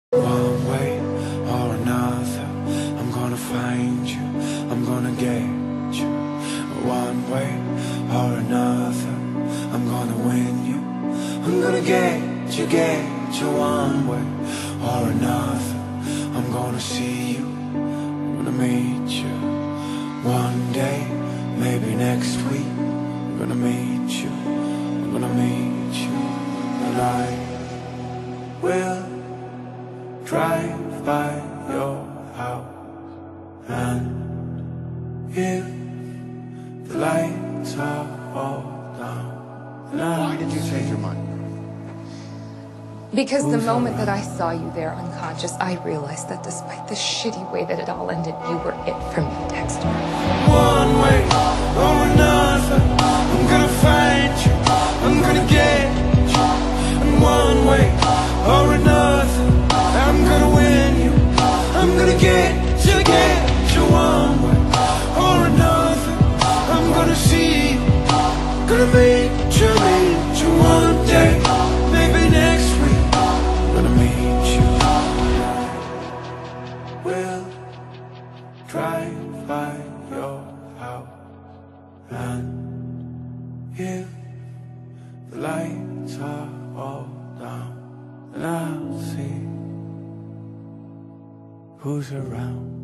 One way or another, I'm gonna find you, I'm gonna get you. One way or another, I'm gonna win you, I'm gonna get you. One way or another, I'm gonna see you, I'm gonna meet you. One day, maybe next week, I'm gonna meet you, I'm gonna meet you. And I will drive by your house, and if the lights are all down, why did you change your mind? Because the moment that I saw you there unconscious, I realized that despite the shitty way that it all ended, you were it for me, Dexter. One way or another, I'm gonna find you, I'm gonna get you. And one way or another, I'm gonna win you, I'm gonna get you. One way or another, I'm gonna see you, gonna meet you. One day, maybe next week, I'm gonna meet you. I will drive by your house, and if the lights are all down, and I'll see who's around.